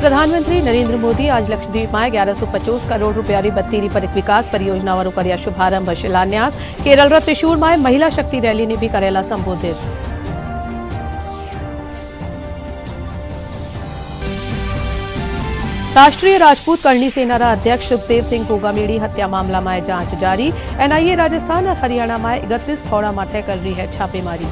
प्रधानमंत्री नरेंद्र मोदी आज लक्षद्वीप में 1150 करोड़ रुपयारी बत्तीरी विकास परियोजनाओं कर्या शुभारंभ शिलान्यास। केरल त्रिशूर में महिला शक्ति रैली ने भी करेला संबोधित। राष्ट्रीय राजपूत करणी सेना अध्यक्ष सुखदेव सिंह गोगामेड़ी हत्या मामला में जांच जारी। एनआईए राजस्थान और हरियाणा में 31 थोड़ा माथे कर रही है छापेमारी।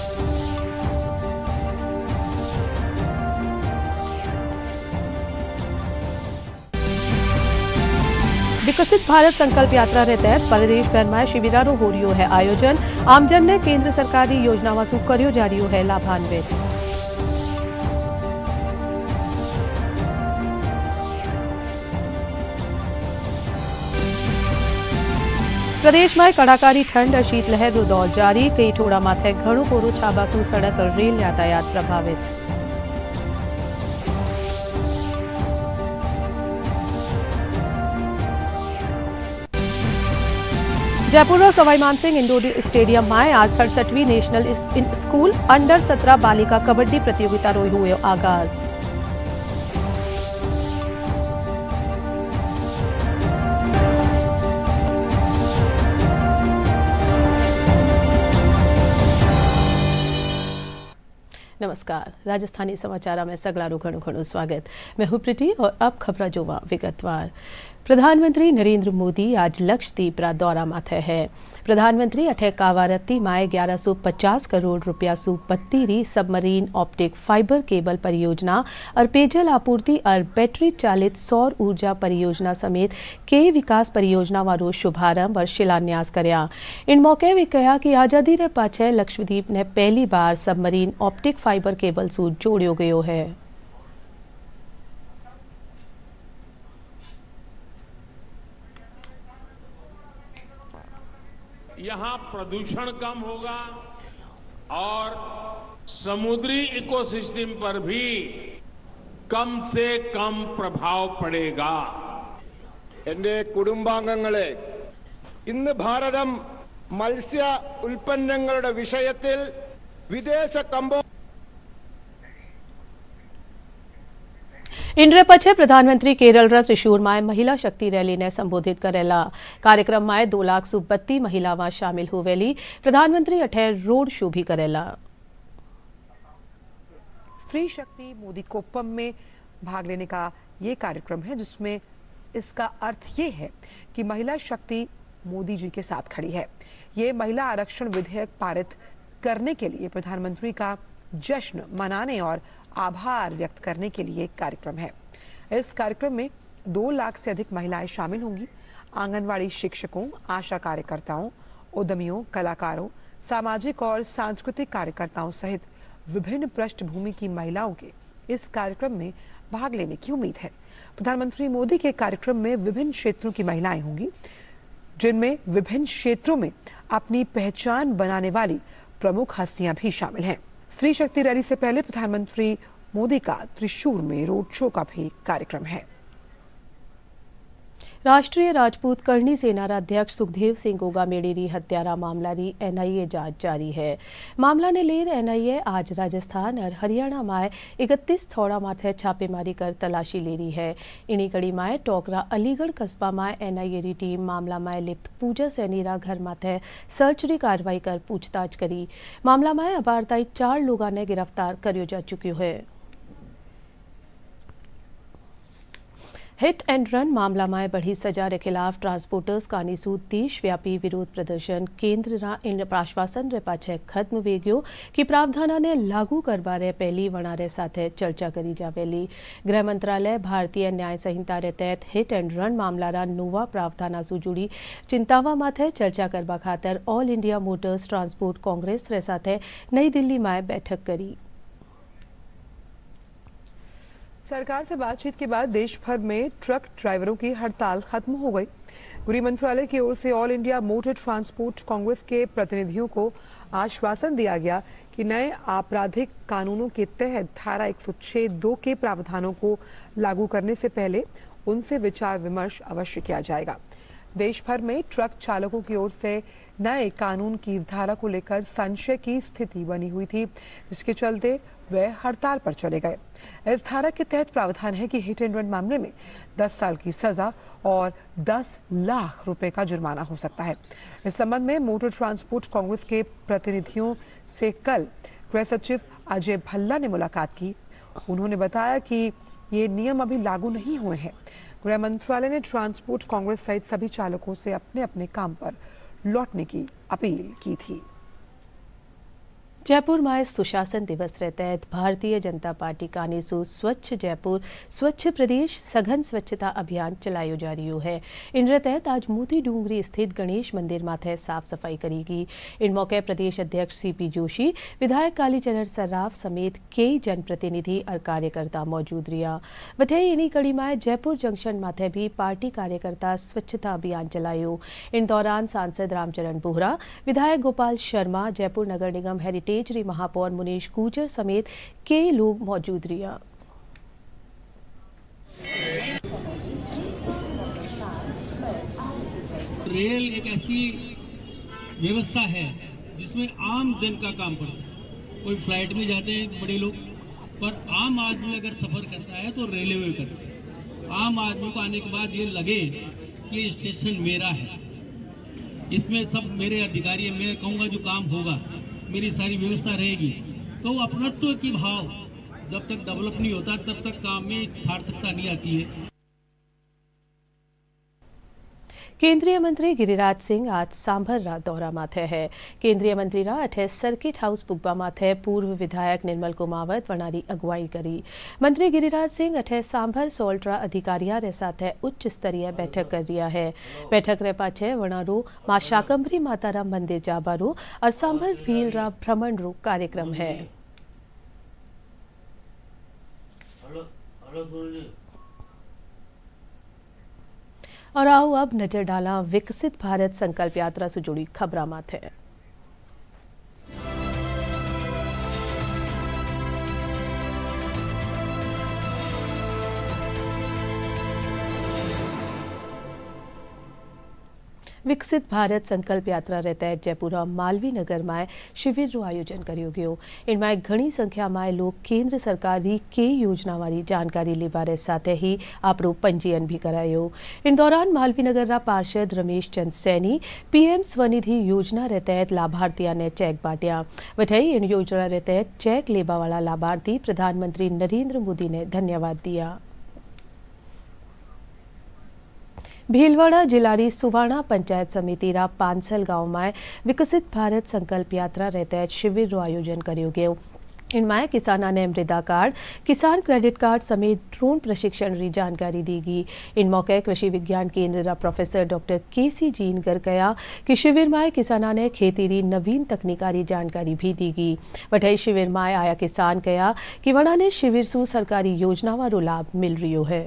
विकसित भारत संकल्प यात्रा के तहत प्रदेश भर में शिविरों हो रही है आयोजन। आमजन ने केंद्र सरकारी योजनाओं से कर्यो जा रही है लाभान्वित। प्रदेश में कड़ाकारी ठंड और शीतलहर रो दौर जारी। कई ठोड़ा माथे घणो कोरो छाबासू सड़क और रेल यातायात प्रभावित। जयपुर और सवाई मानसिंह इंडोर स्टेडियम में आज 67वीं नेशनल स्कूल अंडर 17 बालिका कबड्डी प्रतियोगिता रो हुए आगाज। नमस्कार, राजस्थानी समाचार में सगड़ारू घणु घणु स्वागत। मैं हूं प्रीति और अब खबरा जोवा विगतवार। प्रधानमंत्री नरेंद्र मोदी आज लक्षद्वीप रा दौरा माथे है। प्रधानमंत्री अठे कावारत्ती में 1150 करोड़ रुपया सु बत्तीरी सबमरीन ऑप्टिक फाइबर केबल परियोजना और पेयजल आपूर्ति और बैटरी चालित सौर ऊर्जा परियोजना समेत कई विकास परियोजना वारो शुभारंभ और शिलान्यास करया। इन मौके वे कहा कि आजादी रे पाछे लक्षद्वीप ने पहली बार सबमरीन ऑप्टिक फाइबर केबल सु जोड़ियो गयो है। यहाँ प्रदूषण कम होगा और समुद्री इकोसिस्टम पर भी कम से कम प्रभाव पड़ेगा। एंडे कुटुंबांगंगळे इन्न भारतम मत्स्य उत्पन्नങ്ങളുടെ विषयത്തിൽ विदेश कंबो इंद्र पछे प्रधानमंत्री केरल त्रिशूर में महिला शक्ति रैली ने संबोधित करेला। कार्यक्रम में 2,32 महिलावां शामिल हुवेली। प्रधानमंत्री अठे रोड शो भी करेला। स्त्री शक्ति मोदी कोप्पम में भाग लेने का ये कार्यक्रम है, जिसमें इसका अर्थ ये है कि महिला शक्ति मोदी जी के साथ खड़ी है। ये महिला आरक्षण विधेयक पारित करने के लिए प्रधानमंत्री का जश्न मनाने और आभार व्यक्त करने के लिए कार्यक्रम है। इस कार्यक्रम में 2 लाख से अधिक महिलाएं शामिल होंगी। आंगनवाड़ी शिक्षकों, आशा कार्यकर्ताओं, उद्यमियों, कलाकारों, सामाजिक और सांस्कृतिक कार्यकर्ताओं सहित विभिन्न पृष्ठभूमि की महिलाओं के इस कार्यक्रम में भाग लेने की उम्मीद है। प्रधानमंत्री मोदी के कार्यक्रम में विभिन्न क्षेत्रों की महिलाएं होंगी, जिनमें विभिन्न क्षेत्रों में अपनी पहचान बनाने वाली प्रमुख हस्तियां भी शामिल हैं। स्त्री शक्ति रैली से पहले प्रधानमंत्री मोदी का त्रिशूर में रोड शो का भी कार्यक्रम है। राष्ट्रीय राजपूत करणी सेना अध्यक्ष सुखदेव सिंह गोगामेड़ी री हत्यारा मामला री एनआईए जांच जारी है। मामला ने लेर एनआईए आज राजस्थान और हरियाणा में 31 थोड़ा माथे छापेमारी कर तलाशी ले रही है। इन्हीं कड़ी में टोकरा अलीगढ़ कस्बा में एनआईए री टीम मामला में लिप्त पूजा सैनी रा घर माथे सर्च री कार्रवाई कर पूछताछ करी। मामला में अबार ताई 4 लोगों ने गिरफ्तार करियो जा चुक्यो है। हिट एंड रन मामला में बढ़ी सजा के खिलाफ ट्रांसपोर्टर्स कानीसूद देशव्यापी विरोध प्रदर्शन केंद्र इन आश्वासन रे पाछे खत्म वेग्यो कि प्रावधाना ने लागू करवा रे पहली वणारे साथे चर्चा करी जावेली। गृह मंत्रालय भारतीय न्याय संहिता रे तहत हिट एंड रन मामला रा नोवा प्रावधाना से जुड़ी चिंतावा माथे चर्चा करवा खातर all India motors transport congress रे साथे नई दिल्ली में बैठक करी। सरकार से बातचीत के बाद देश भर में ट्रक ड्राइवरों की हड़ताल खत्म हो गई। गृह मंत्रालय की ओर से all India motor transport congress के प्रतिनिधियों को आश्वासन दिया गया कि नए आपराधिक कानूनों के तहत धारा 106(2) के प्रावधानों को लागू करने से पहले उनसे विचार विमर्श अवश्य किया जाएगा। देश भर में ट्रक चालकों की ओर से नए कानून की इस धारा को लेकर संशय की स्थिति बनी हुई थी, जिसके चलते वे हड़ताल पर चले गए। इस धारा के तहत प्रावधान है कि हिट एंड रन मामले में 10 साल की सजा और 10 लाख रुपए का जुर्माना हो सकता है। इस संबंध में मोटर ट्रांसपोर्ट कांग्रेस के प्रतिनिधियों से कल गृह सचिव अजय भल्ला ने मुलाकात की। उन्होंने बताया कि ये नियम अभी लागू नहीं हुए हैं। गृह मंत्रालय ने ट्रांसपोर्ट कांग्रेस सहित सभी चालकों से अपने अपने काम पर लौटने की अपील की थी। जयपुर में सुशासन दिवस के तहत भारतीय जनता पार्टी कानीसू स्वच्छ जयपुर स्वच्छ प्रदेश सघन स्वच्छता अभियान चलायो जा रही है। इन तहत आज मोती डूंगरी स्थित गणेश मंदिर माथे साफ सफाई करेगी। इन मौके प्रदेश अध्यक्ष सीपी जोशी, विधायक कालीचरण सर्राफ समेत कई जनप्रतिनिधि और कार्यकर्ता मौजूद रहा। वठे इन्हीं कड़ी में जयपुर जंक्शन माथे भी पार्टी कार्यकर्ता स्वच्छता अभियान चलायो। इन दौरान सांसद रामचरण बोहरा, विधायक गोपाल शर्मा, जयपुर नगर निगम हेरिटेज महापौर मुनीश गुर्जर समेत कई लोग मौजूद रहा। रेल एक ऐसी व्यवस्था है जिसमें आम जन का काम पड़ता है। कोई फ्लाइट में जाते हैं बड़े लोग, पर आम आदमी अगर सफर करता है तो रेलवे करता है। आम आदमी को आने के बाद ये लगे कि स्टेशन मेरा है, इसमें सब मेरे अधिकारी हैं, मैं कहूँगा जो काम होगा, मेरी सारी व्यवस्था रहेगी। तो अपनत्व की भाव जब तक डेवलप नहीं होता तब तक काम में सार्थकता नहीं आती है। केंद्रीय मंत्री गिरिराज सिंह आज सांभर रा दौरा माथे है। केंद्रीय मंत्री रा अठे सर्किट हाउस पुगबा माथे पूर्व विधायक निर्मल कुमावत वनारी अगुवाई करी। मंत्री गिरिराज सिंह अठे सांभर सोल्ट्रा अधिकारियों रे साथे उच्च स्तरीय बैठक कर रिया है। बैठक रे पाछे वनारो मां शाकंभरी माताराम मंदिर जाबारो और सांभर भील रा भ्रमण रो कार्यक्रम है। और आओ अब नजर डाला विकसित भारत संकल्प यात्रा से जुड़ी खबरां माथे। विकसित भारत संकल्प यात्रा रे तहत जयपुर मालवी नगर में शिविर रो आयोजन करियो गयो। इनमें घनी संख्या में लोग केंद्र सरकार की कई योजना वाली जानकारी लेवारे साथ ही आपरो पंजीयन भी करायो। इन दौरान मालवी नगर रा पार्षद रमेश चंद सैनी पीएम स्वनिधि योजना रे तहत लाभार्थियों ने चेक बांटिया। वठई इन योजना रे तहत चेक लेवा वाला लाभार्थी प्रधानमंत्री नरेंद्र मोदी ने धन्यवाद दिया। भीलवाड़ा जिलारी सुवाणा पंचायत समिति रा पांसल गांव में विकसित भारत संकल्प यात्रा रे तहत शिविर रो आयोजन करियो गयो। इनमें किसाना ने मृदा कार्ड, किसान क्रेडिट कार्ड समेत ड्रोन प्रशिक्षण री जानकारी दीगी। इन मौके कृषि विज्ञान केंद्र रा प्रोफेसर डॉक्टर केसी जीन गर कया कि शिविर में किसाना ने खेती री नवीन तकनीकारी जानकारी भी दीगी। वठई शिविर में आया किसान कया कि वणा ने शिविर सु सरकारी योजना वारो लाभ मिल रियो है।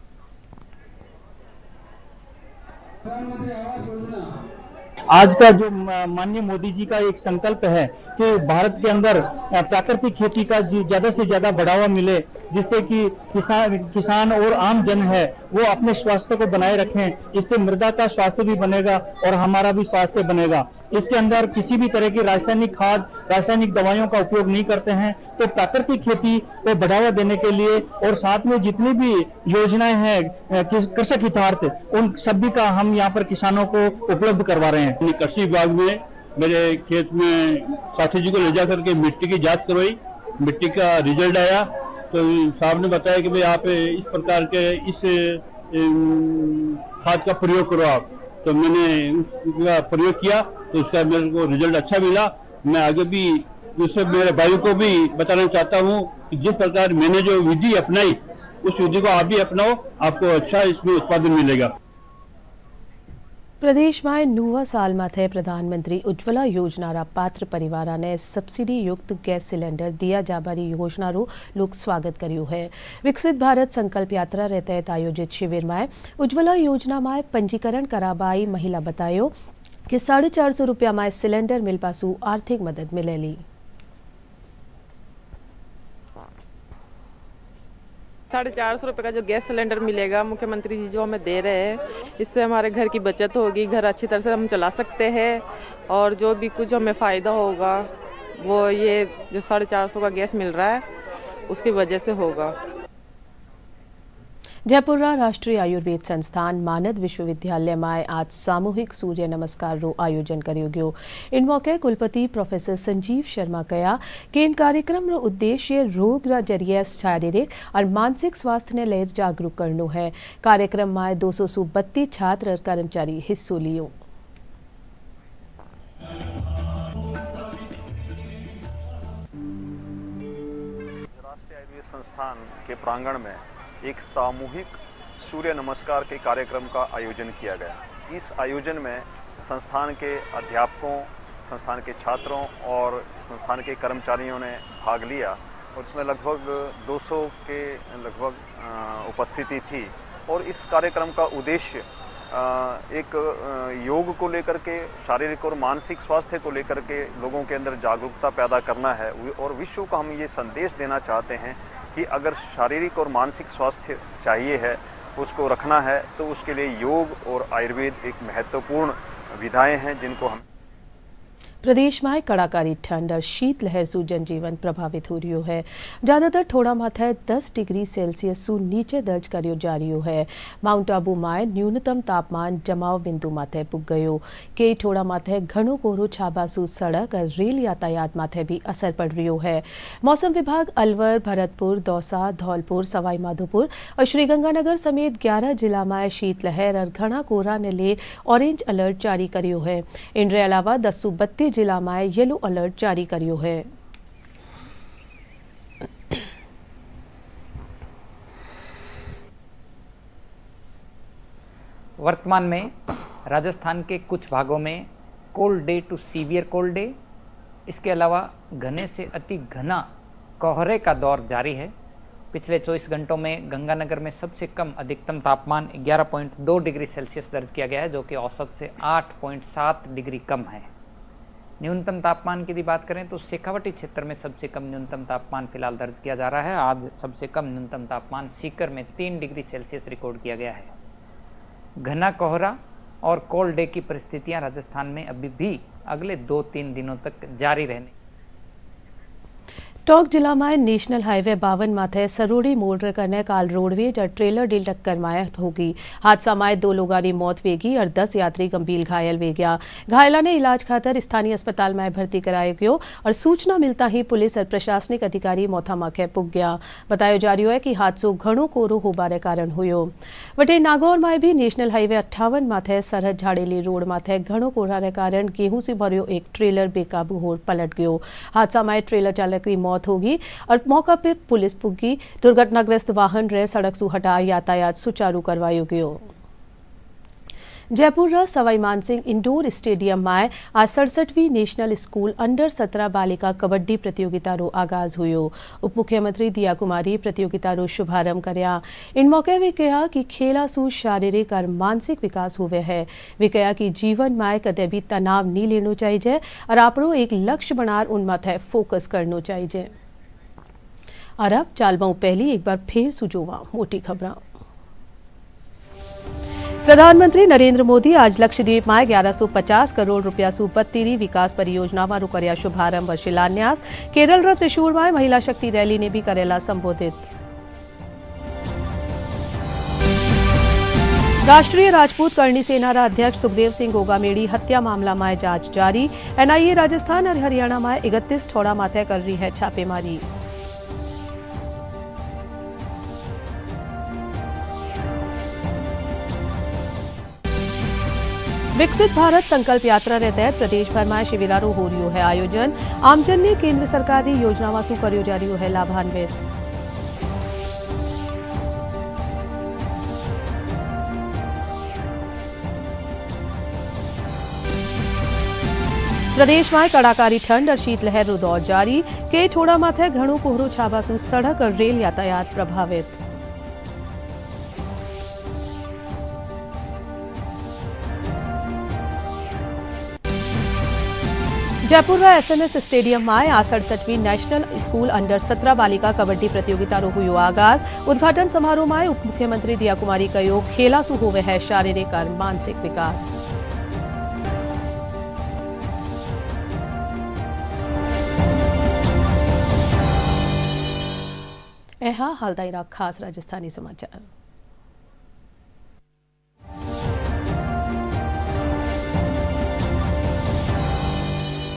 आज का जो माननीय मोदी जी का एक संकल्प है कि भारत के अंदर प्राकृतिक खेती का ज्यादा से ज्यादा बढ़ावा मिले, जिससे कि किसान और आम जन है वो अपने स्वास्थ्य को बनाए रखें। इससे मृदा का स्वास्थ्य भी बनेगा और हमारा भी स्वास्थ्य बनेगा। इसके अंदर किसी भी तरह की रासायनिक खाद, रासायनिक दवाइयों का उपयोग नहीं करते हैं। तो प्राकृतिक खेती को बढ़ावा देने के लिए और साथ में जितनी भी योजनाएं हैं कृषक हितार्थ, उन सभी का हम यहाँ पर किसानों को उपलब्ध करवा रहे हैं। कृषि विभाग में मेरे खेत में साथी जी को ले जा करके मिट्टी की जांच करवाई, मिट्टी का रिजल्ट आया तो साहब ने बताया कि भाई आप इस प्रकार के इस खाद का प्रयोग करो आप। तो मैंने उसका प्रयोग किया तो उसका मेरे को रिजल्ट अच्छा मिला। मैं आगे भी उससे मेरे भाइयों को भी बताना चाहता हूँ कि जिस प्रकार मैंने जो विधि अपनाई उस विधि को आप भी अपनाओ, आपको अच्छा इसमें उत्पादन मिलेगा। प्रदेश में नूवा साल माथे प्रधानमंत्री उज्ज्वला योजना रा पात्र परिवार ने सब्सिडी युक्त गैस सिलेंडर दिया जाबारी योजना रो लोग स्वागत करियो है। विकसित भारत संकल्प यात्रा रे तहत आयोजित शिविर में उज्ज्वला योजना में पंजीकरण कराबाई महिला बतायो कि 450 रुपया में सिलेंडर मिल पासू आर्थिक मदद मिलेली। 450 रुपये का जो गैस सिलेंडर मिलेगा मुख्यमंत्री जी जो हमें दे रहे हैं, इससे हमारे घर की बचत होगी, घर अच्छी तरह से हम चला सकते हैं और जो भी कुछ हमें फ़ायदा होगा वो ये जो 450 का गैस मिल रहा है उसकी वजह से होगा। जयपुर राष्ट्रीय आयुर्वेद संस्थान मानद विश्वविद्यालय में आज सामूहिक सूर्य नमस्कार रो आयोजन कर्यो गयो। इन मौके कुलपति प्रोफेसर संजीव शर्मा कहा कि इन कार्यक्रम रो उद्देश्य रोग जरिए शारीरिक और मानसिक स्वास्थ्य ने लेर जागरूक करनो है। कार्यक्रम में 232 छात्र और कर्मचारी हिस्सों लियो। राष्ट्रीय आयुर्वेद संस्थान के प्रांगण में एक सामूहिक सूर्य नमस्कार के कार्यक्रम का आयोजन किया गया। इस आयोजन में संस्थान के अध्यापकों, संस्थान के छात्रों और संस्थान के कर्मचारियों ने भाग लिया और इसमें लगभग 200 के लगभग उपस्थिति थी। और इस कार्यक्रम का उद्देश्य एक योग को लेकर के, शारीरिक और मानसिक स्वास्थ्य को लेकर के लोगों के अंदर जागरूकता पैदा करना है और विश्व को हम ये संदेश देना चाहते हैं कि अगर शारीरिक और मानसिक स्वास्थ्य चाहिए है, उसको रखना है, तो उसके लिए योग और आयुर्वेद एक महत्वपूर्ण विधाएं हैं जिनको हम। प्रदेश में कड़ाकारी ठंड और शीतलहर से जनजीवन प्रभावित हो रही है। ज्यादातर ठोड़ा माथे 10 डिग्री सेल्सियस सु नीचे दर्ज करियो जा रही है। माउंट आबू में न्यूनतम तापमान जमाव बिंदु माथे पुग गयो। कई ठोड़ा माथे घणो कोहरो छाबासु सड़क और रेल यातायात माथे भी असर पड़ रही है। मौसम विभाग अलवर, भरतपुर, दौसा, धौलपुर, सवाई माधोपुर और श्रीगंगानगर समेत 11 जिला में शीतलहर और घना कोहरा ने ले ऑरेंज अलर्ट जारी करियो है। इनके अलावा 1032 जिला में येलो अलर्ट जारी करियो है। वर्तमान में राजस्थान के कुछ भागों में cold day to severe cold day, इसके अलावा घने से अति घना कोहरे का दौर जारी है। पिछले 24 घंटों में गंगानगर में सबसे कम अधिकतम तापमान 11.2 डिग्री सेल्सियस दर्ज किया गया है, जो कि औसत से 8.7 डिग्री कम है। न्यूनतम तापमान की यदि बात करें तो शेखावटी क्षेत्र में सबसे कम न्यूनतम तापमान फिलहाल दर्ज किया जा रहा है। आज सबसे कम न्यूनतम तापमान सीकर में 3 डिग्री सेल्सियस रिकॉर्ड किया गया है। घना कोहरा और कोल्ड डे की परिस्थितियां राजस्थान में अभी भी अगले 2-3 दिनों तक जारी रहने। टोंक जिला में नेशनल हाईवे 52 माथे सरोड़ी मोड़ करने काल रोडवेज और ट्रेलर डील टक्कर में होगी। हादसा में 2 लोगों की मौत वेगी और 10 यात्री गंभीर घायल वे गया। घायला ने इलाज खातर स्थानीय अस्पताल में भर्ती कराया गयो और सूचना मिलता ही पुलिस और प्रशासनिक अधिकारी मौथा मौके पुग गया। बताया जा रही है कि हादसो घणो कोरो होबारे कारण हुयो। वटे नागौर में भी नेशनल हाईवे 58 माथे सरहद झाड़ेली रोड माथे घणो कोहरा कारण गेहूं से भरियो एक ट्रेलर बेकाबू होर पलट गयो। हादसा में ट्रेलर चालक की मौत होगी और मौका पर पुलिस पुगी। दुर्घटनाग्रस्त वाहन रे सड़क सु हटा यातायात सुचारू करवायो गयो। जयपुर सवाई मानसिंह इंडोर स्टेडियम में आज 67वीं नेशनल स्कूल अंडर 17 बालिका कबड्डी प्रतियोगिता रो आगाज हुयो। उप मुख्यमंत्री दिया कुमारी प्रतियोगिता रो शुभारंभ करया। इन मौके वे कहा कि खेला सु शारीरिक और मानसिक विकास हुए है। वे कहा कि जीवन में कदे भी तनाव नहीं लेनो चाहिए और आपनो एक लक्ष्य बनार उन माथे फोकस करनो चाहिए। और अब चालबाऊ पहली एक बार फिर सुजोवा मोटी खबरां। प्रधानमंत्री नरेंद्र मोदी आज लक्षद्वीप में 1150 करोड़ रुपया सु 32 विकास परियोजना रो करया शुभारंभ और शिलान्यास। केरल रो त्रिशूर में महिला शक्ति रैली ने भी करेला संबोधित। राष्ट्रीय राजपूत करणी सेना अध्यक्ष सुखदेव सिंह गोगामेड़ी हत्या मामला में जांच जारी। एनआईए राजस्थान और हरियाणा में 31 ठोड़ा माथे कर रही है छापेमारी। विकसित भारत संकल्प यात्रा के तहत प्रदेश भर में शिविरों हो रही है आयोजन। आमजन ने केंद्र सरकार की योजनाओं से करियो जा रही है लाभान्वित। प्रदेश में कड़ाकारी ठंड और शीतलहर रो दौर जारी। कई ठोड़ा माथे घणो कोहरो छाबासु सड़क और रेल यातायात प्रभावित। जयपुर एसएमएस स्टेडियम में आज 67वीं नेशनल स्कूल अंडर 17 बालिका कबड्डी प्रतियोगिता रो हुयो आगाज। उद्घाटन समारोह में उप मुख्यमंत्री दिया कुमारी कहो खेला सु होवे है शारीरिक और मानसिक विकास। ਇਹ ਹਾਲ ਦਾ ਖਾਸ ਰਾਜਸਥਾਨੀ समाचार।